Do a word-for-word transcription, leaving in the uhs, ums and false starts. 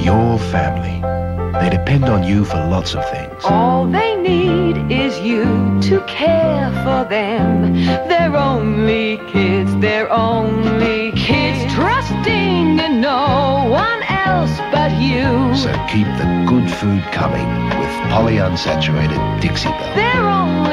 Your family. They depend on you for lots of things. All they need is you to care for them. They're only kids, they're only kids, trusting in no one else but you. So keep the good food coming with polyunsaturated Dixibell. They're only